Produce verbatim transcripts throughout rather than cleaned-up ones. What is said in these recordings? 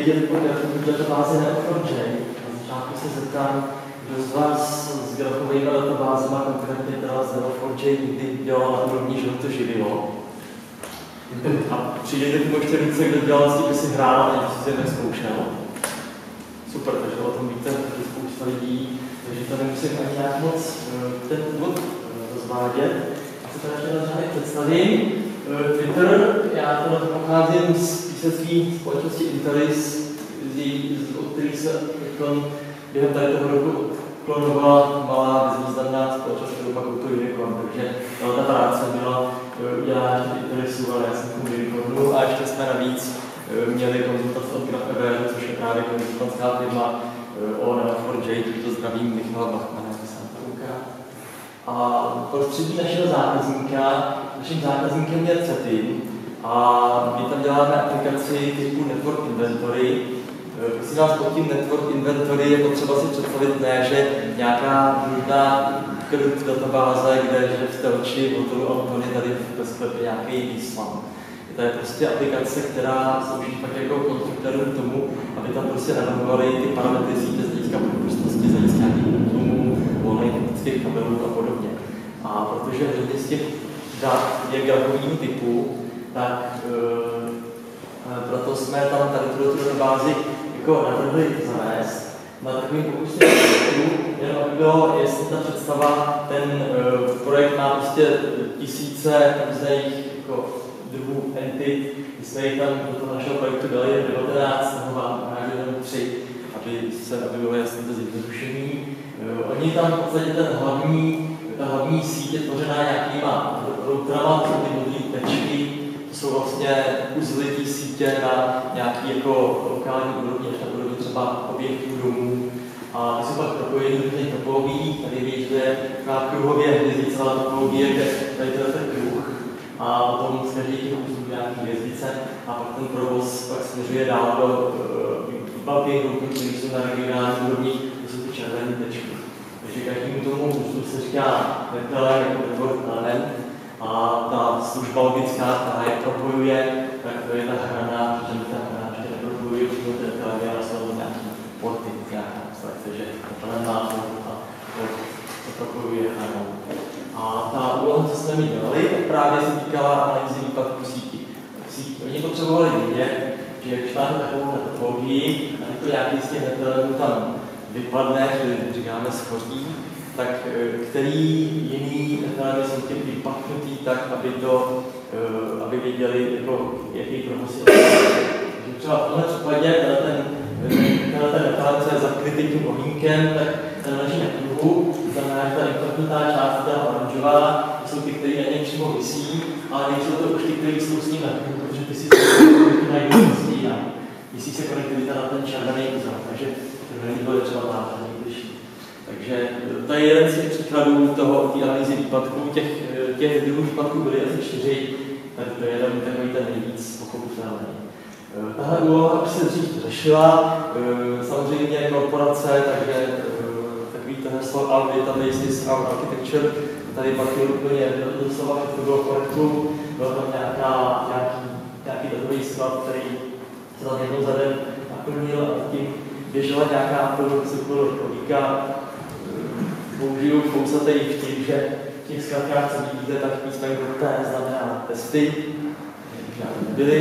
věděli po grafových databázi neo four j. Na začátku se zeptám, kdo z vás s grafovými databázema, konkrétně teda z neo four j, nikdy dělal na úrovni, že ho to živilo. A přijdete k ještě více, kdo dělal s tím, že si hrál a něco si nezkoušel. Super, takže o tom víte, že spousta lidí, takže to nemusím ani nějak moc ten úvod rozvádět. A se to ještě na řádek představím. Twitter, já teda pocházím z písecí společnosti Intelis, od kterých se během tady toho roku klonovala malá bezvýznamná společnost, kterou pak to Unicorn, takže ta práce byla udělána ještě Intelisu, ale já jsem tomu Unicornu a ještě jsme navíc měli konzultace od GraphEver, což je právě konzultantská firma o neo four j, to zdravím Michala Bachmana, jak jsem to ukázal. A prostředí našeho zákazníka, naším zákazníkem je Cetin a my tam děláme aplikaci typu Network Inventory. Prosím vás, pod tím Network Inventory je potřeba si představit ne, že nějaká nudná krypt databáze, kde že v té oči hotovo a úplně tady ve sklepě nějaký výslam. To je prostě aplikace, která slouží tak jako konstruktorům tomu, aby tam prostě navrhovali ty parametry sítě z hlediska propustnosti, z hlediska nějakých útlumů, volných optických kabelů a podobně. A protože hodně z těch dat je grafového typu, tak e, proto jsme tam tady tuto databázi jako navrhli zavést. Na takovým pokusným projektu, jenom aby bylo, jestli ta představa, ten e, projekt má prostě tisíce různých jako druhů entit, my jsme jich tam do toho našeho projektu dali devatenáct, nebo vám jenom tři, aby, se, aby bylo jasné to zjednodušení. Uh, oni tam v podstatě ten hlavní, ta hlavní síť je tvořená nějakýma routerama, to jsou ty modlí tečky, to jsou vlastně uzly té sítě na nějaký jako lokální úrovni, až na úrovni třeba objektů domů. A ty jsou pak propojeny do těch topologií, tady víš, že je kruhově hvězdice, ale topologie, kde tady to je ten kruh. A potom z každých těch úzlů nějaký hvězdice a pak ten provoz pak směřuje dál do velkých hrubů, které jsou na regionální úrovni, to jsou ty červené tečky. Takže každému tomu úzlu se říká netele jako network element a ta služba logická, která je propojuje, tak to je ta hrana, že ta hrana ještě nepropojuje, protože ten netele ale jsou nějaký porty, nějaká abstrakce, že netele má a to propojuje hranou. A ta úloha, co jsme mi dělali, tak právě se týkala analýzy výpadku sítí. Oni potřebovali vědět, že když máte takovou topologii a to nějaký z těch netelů tam vypadne, že říkáme schoří, tak který jiný netelé jsou tím vypadnutý tak, aby, to, aby věděli, jako, jaký provoz je. Takže třeba v tomhle případě ten netelé, co je zakrytý tím ohýnkem, tak ten leží na kruhu, to znamená, že ta vypadnutá část ta oranžová, to jsou ty, které na něj přímo visí, ale nejsou to už ty, které jsou s ním na kruhu, protože ty si to najdou prostě jinak. Visí se konektivita na ten červený uzel, takže červený byl třeba náhodný bližší. Takže to je jeden z těch příkladů toho, té analýzy výpadků. Těch, těch druhů výpadků byly asi čtyři, tak to je jenom takový ten nejvíc pochopitelný. Tahle úloha už se dřív řešila, samozřejmě korporace, takže takový to heslo Our Database is Our Architecture, tady pak je úplně doslova, že to bylo v projektu, byl tam nějaká, nějaký, nějaký datový sklad, který se tam jednou za den naplnil a tím běžela nějaká logika. Použiju kousatý vtip, že v těch zkratkách, co vidíte, tak písmenko T znamená testy, žádné nebyly,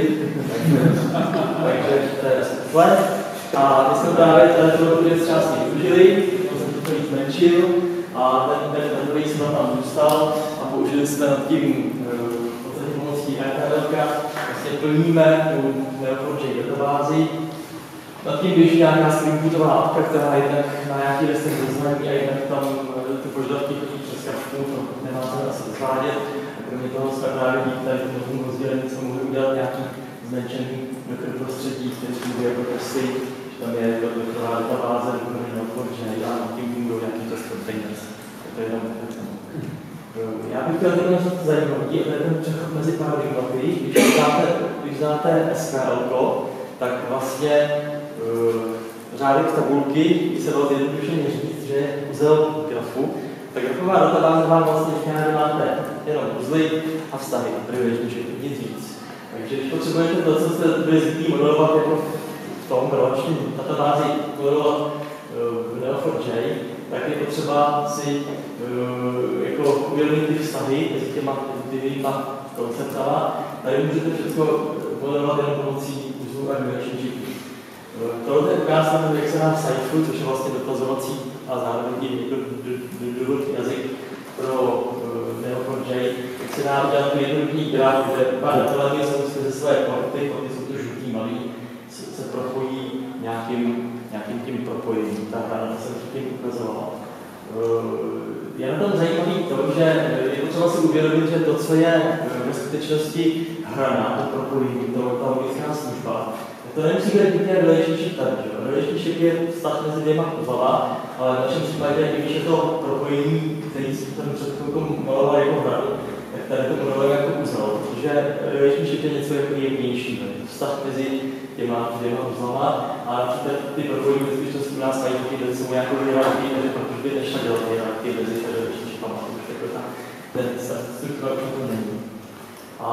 takže to je takhle. A my jsme právě tady věc části využili, to jsem to víc zmenšil a ten datový sklad tam zůstal a použili jsme nad tím v podstatě pomocí R T L ka, vlastně plníme tu neo four j databázi. Nad tím běží nějaká streamfootová apka, která jednak na nějaký listek zaznaní a jednak tam ty požadavky chodí přes kapku, to nemá se asi rozvádět. Kromě toho jsme právě díky tady tomu rozdělení jsme mohli udělat nějaký zmenšený mikroprostředí, který funguje jako testy, že tam je taková databáze, dokonce neo four j a nad tím budou nějaký test containers. To je jenom takhle. Já bych chtěl jenom něco zajímavý, to je ten přechod mezi paradigmaty. Když znáte, když znáte S Q L, tak vlastně řádek tabulky, když se dalo zjednodušeně říct, že je uzel grafu, tak grafová databáze vám vlastně říká, že máte jenom uzly a vztahy, a priviležně, že nic víc. Takže když potřebujete to, co jste byli zvyklí modelovat jako v tom relační databázi modelovat v N E O four J, tak je potřeba si jako uvědomit ty vztahy mezi těma jednotlivýma konceptama. Tady můžete všechno modelovat jenom pomocí uzlu a relationship. Tohle je ukázka, jak se dá v Cypheru, což je vlastně dotazovací a zároveň i důvodný jazyk pro N E O four J, jak se dá udělat jednoduchý graf, kde pár datelemi jsou ze své porty, porty jsou to žlutý malý, se propojí nějakým, nějakým tím propojením. Ta hra jsem předtím ukazovala. Je na tom zajímavé to, že je potřeba si uvědomit, že to, co je ve skutečnosti hra, to propojení, to, ta logická služba, to nemusí být úplně relationship tady, že? Relationship je vztah mezi dvěma pozvama, ale v našem případě, když je to propojení, který si tam před chvilkou maloval jako hradu, tak tady to maloval jako uzel, protože relationship je něco jako jemnější, vztah mezi těma dvěma pozvama a například ty propojení ve skutečnosti u nás mají taky jsou nějakou hierarchii, takže protože by nešla dělat hierarchii mezi relationshipama, už jako ta, ten struktura už to není. A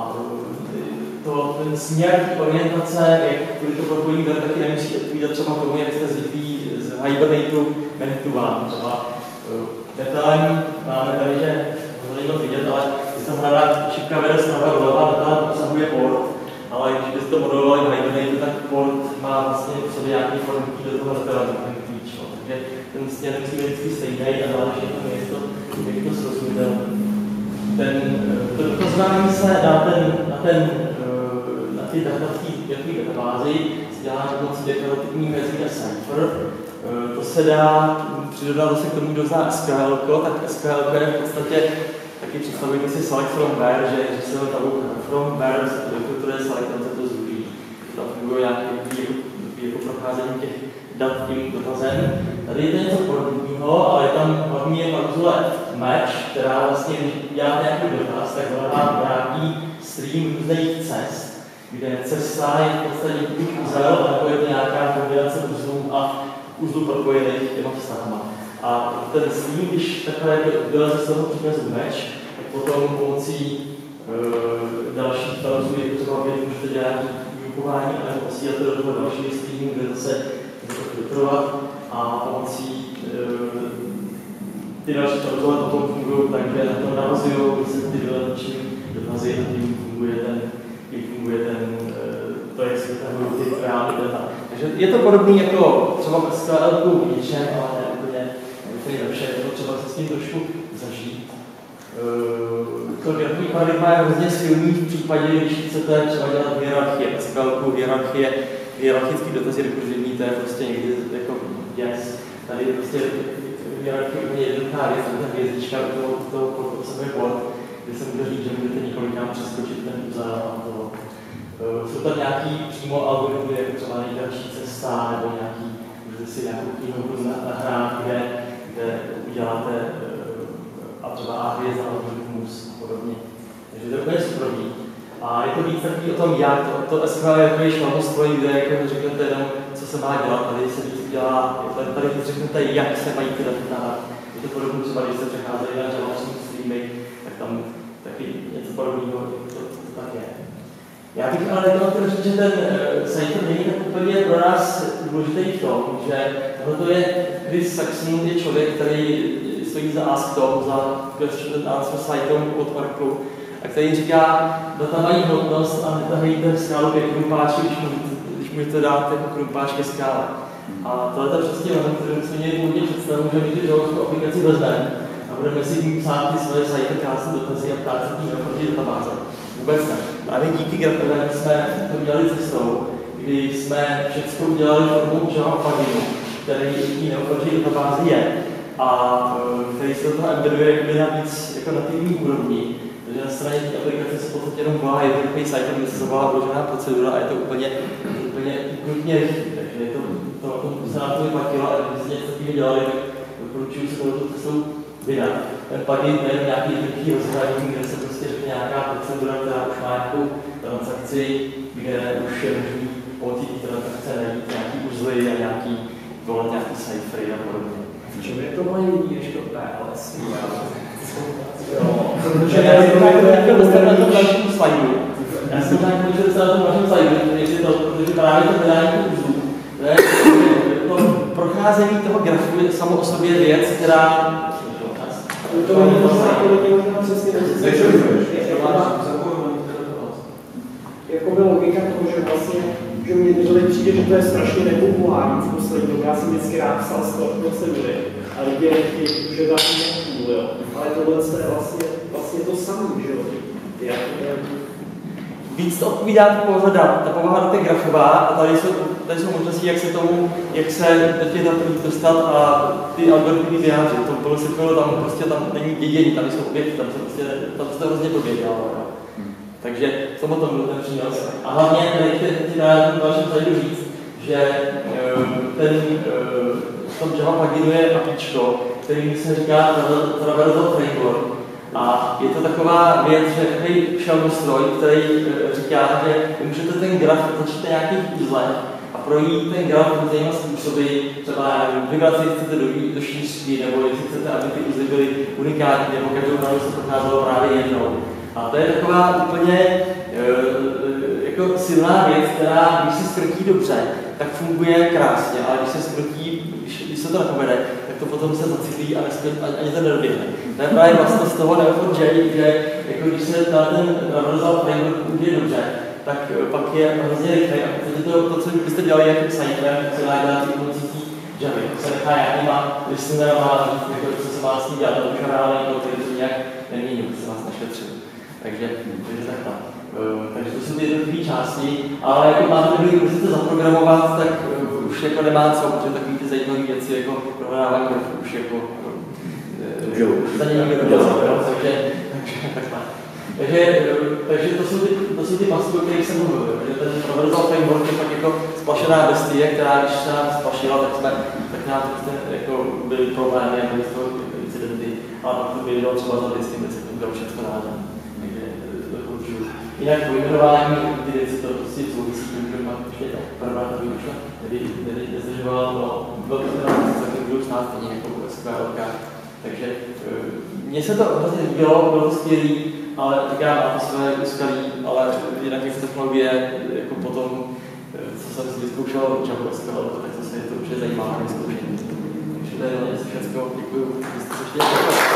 to, ten směr orientace, jak kvůli to propojení tady taky nemusí odpovídat třeba tomu, jak jste zvyklí z Hibernatu Manitou vám. Třeba detailem máme tady, že můžete to vidět, ale když tam hledá šipka vede zprava doleva, detailem obsahuje port, ale když byste to modelovali v Hibernatu, tak port má vlastně v sobě nějaký formky do toho detailem, ten klíč. Takže ten směr musí být vždycky stejný a záleží na tom, jak to, jak to srozumitelné. Ten, to dokazování se na ten, na ten na ty datové databázi se dělá pomocí deklarativní jazyka Cypher. To se dá přidodat zase k tomu, kdo zná S Q L, tak S Q L je v podstatě taky představujete si select from where, že, že se tam from where, to je select, tam se to zvolí. Tam funguje nějaké jako, jako procházení těch dat tím dotazem. Tady je to něco podobného, ale je tam hlavně je klauzule match, která vlastně, když děláte nějaký dotaz, tak hledá nějaký stream různých cest, kde cesta je v podstatě buď uzel, nebo je to nějaká kombinace uzlů a uzlů propojených těma vztahama. A ten stream, když takhle vyleze z toho příkazu match, tak potom pomocí e, dalších klauzů je potřeba vědět, můžete dělat nějaké vyukování a nebo posílat to do toho dalšího streamu, kde zase to filtrovat a pomocí e, ty další klauzule potom fungují tak, že na to navazují se ty dodatečné dotazy a tím funguje ten, tím funguje ten to, jak se vytahují ty reální data. Takže je to podobné jako třeba v S Q L něčem, ale ne úplně, úplně lepší, je to třeba se s tím trošku zažít. To grafový paradigma je hrozně silný v případě, když chcete třeba dělat hierarchie, S Q L hierarchie, hierarchický dotazy rekurzivní, to je prostě někdy jako yes. Tady je prostě hierarchie úplně jednoduchá věc, ta hvězdička u toho, toho obsahuje port, kde se může říct, že můžete několikrát přeskočit ten uzel a to. Jsou tam nějaký přímo algoritmy, jako třeba nejdelší cesta, nebo nějaký, můžete si nějakou knihu nahrát, kde, kde uděláte a třeba A hvězda algoritmus a podobně. Takže to je úplně superový. A je to víc takový o tom, jak to, to S Q L je takový šlamostroj, kde jako řeknete jenom, co se má dělat, tady se víc dělá, tady řeknete, jak se mají ty data dávat. Je to podobné třeba, když se přecházeli na železní streamy, tak tam taky něco podobného, to, to tak je. Já bych ale nechtěl říct, že ten uh, Cypher není tak úplně pro nás důležitý v tom, že tohle je Chris Saxon, je člověk, který stojí za Ask.tom, za Question and Answer siteom od Oracle, a který říká, data mají hodnost a netahejte skálu ke krumpáči, když, když můžete dát jako krumpáč ke skále. A tohle je přesně moment, který jsme měli původně představu, že my tu žalostku aplikaci vezmeme a budeme si tím psát ty svoje Cypher krásné dotazy a ptát se tím naproti databáze. Vůbec ne. Právě díky grafové jsme to udělali cestou, kdy jsme všechno udělali formou Java pluginu, který i neoproti databázi je a který se do toho embeduje jakoby na víc jako nativní úrovni. Takže na straně té aplikace se v podstatě jenom volá jednoduchý site, kde se zavolá vložená procedura a je to úplně, úplně nutně rychlý. Takže je to, to, to, to se nám to vyplatilo a když se něco takového dělali, tak doporučuji se tohoto cestou vydat. Ten plugin je nějaký jednoduchý rozhraní, kde se prostě řekne nějaká procedura, která už má nějakou transakci, kde už je možný pomocí té transakce najít nějaký uzly a nějaký volat nějaký cyphery a podobně. V čem je to mají ještě P L S? Jo, protože já jsem to chtěl dostat na tom dalším slajdu. Já jsem možná můžu se na tom vašem sajtu, jestli to, protože právě to vydání kurzů, to procházení toho grafu je samo o sobě věc, která... To není možná kolegyně přesně jako by logika toho, že vlastně, že mě tady přijde, že to je strašně nepopulární v poslední době. Já jsem vždycky rád psal z toho procedury a lidi nechtějí užívat půl, jo. Ale tohle je vlastně, vlastně to samé, že jo. Víc to odpovídá ta povaha dat. Ta povaha dat je grafová a tady jsou, tady jsou možnosti, jak se tomu, jak se do těch dat dostat a ty algoritmy vyjádřit. To bylo si tam prostě tam není dědění, tam jsou objekty, tam se prostě, tam se to hrozně blbě dělalo. Takže v tomhle tom byl ten přínos. A hlavně tady chci na dalším slajdu říct, že ten v tom Java pluginu je APIčko, který se říká Traversal Framework. A je to taková věc, že takový shell stroj, který říká, že můžete ten graf začít na nějakých uzlech a projít ten graf různýma způsoby, třeba vybrat si, chcete dojít do šířky, nebo jestli chcete, aby ty uzly byly unikátní, nebo každou hranu se procházelo právě jednou. A to je taková úplně jako silná věc, která, když se skrotí dobře, tak funguje krásně, ale když se skrotí, když, když se to nepovede, tak to potom se zacyklí a ani to nedoběhne. To je právě vlastně z toho Neo four j, že jako když se na ten Traversal Framework funguje dobře, tak pak je hrozně rychlý. A to, to, co byste dělali jako sajtem, co dá dělat i pomocí té Javy. To se nechá nějakýma listenerama, co se má s tím dělat, to už reálně který to nějak nemění, to se vás nešetřil. Takže, takže takhle. Takže to jsou ty jednotlivé části, ale jako máte takový, když chcete zaprogramovat, tak už jako nemá co, protože takové ty zajímavé věci jako provádávání grafu už jako za ně nikdo nedělá, takže takhle. Takže, takže to jsou ty, to jsou ty masky, o kterých jsem mluvil, že ten Traversal Framework je fakt jako splašená bestie, která když se nám splašila, tak jsme, tak nám prostě jako byly problémy, jako z toho incidenty, ale pak to bylo třeba za vždycky, kde se to bylo všechno ráda. Jinak pojmenování ty věci to prostě souvisí, že má ještě prvná to vyučila, tedy nezdržovala, no, bylo to teda celkem budou snad stejně jako SQLka. Takže mně se to hrozně líbilo, bylo to skvělý, ale tak já mám to své úskalí, ale jinak jak technologie, jako potom, co jsem si vyzkoušel Java SQL, tak to se je to určitě zajímá vyzkoušení. Takže to je něco všechno, děkuju, že jste se ještě